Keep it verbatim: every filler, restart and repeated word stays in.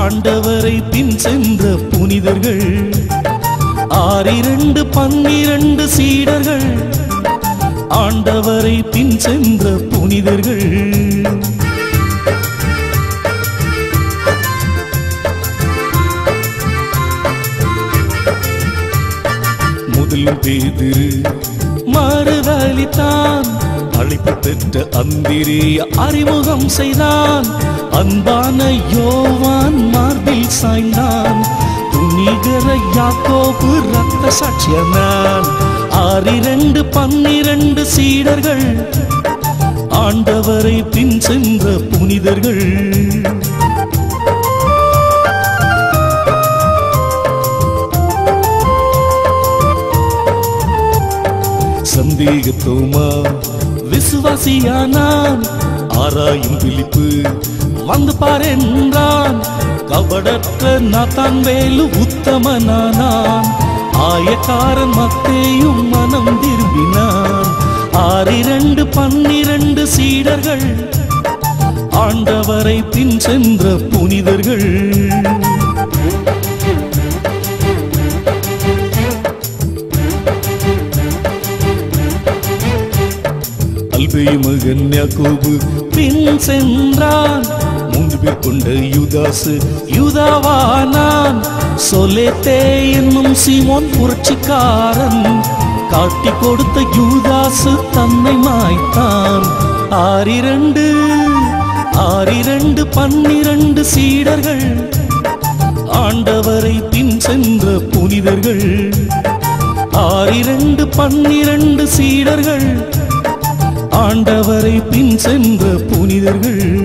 ஆண்டவரை பின் சென்ற புனிதர்கள் ஆறிரண்டு பன்னிரண்டு சீடர்கள் ஆண்டவரை பின் சென்ற புனிதர்கள் முதல் பேதுரு மறுதலித்தான் அழைப்பு பெற்ற அந்திரேய அறிமுகம் செய்தான் அன்பான யோவான் மார்பில் சாய்ந்தான் துணிகர யாக்கோபு ரத்த சாட்சியனான் ஆறிரண்டு பன்னிரண்டு சீடர்கள் ஆண்டவரை பின் சென்ற புனிதர்கள் சந்தேக தோமா விசுவாசியானான் ஆராயும் பிலிப்பு வந்து பாரென்றான் கபடற்ற நாத்தான் வேலு உத்தமனானான் ஆயக்காரன் மத்தேயும் மனம் திரும்பினான் ஆறிரண்டு பன்னிரண்டு சீடர்கள் ஆண்டவரை பின் சென்ற புனிதர்கள் அல்பேயு மகன் யாக்கோபு பின் சென்றான் மூன்று பேர் கொண்ட யூதாசு யூதாவானான் சொலேத்தே என்னும் சீமோன் புரட்சிக்காரன் காட்டி கொடுத்த யூதாசு தன்னை மாய்த்தான் ஆறிரண்டு ஆறிரண்டு பன்னிரண்டு சீடர்கள் ஆண்டவரை பின் சென்ற புனிதர்கள் ஆறிரண்டு பன்னிரண்டு சீடர்கள் ஆண்டவரை பின் சென்ற புனிதர்கள்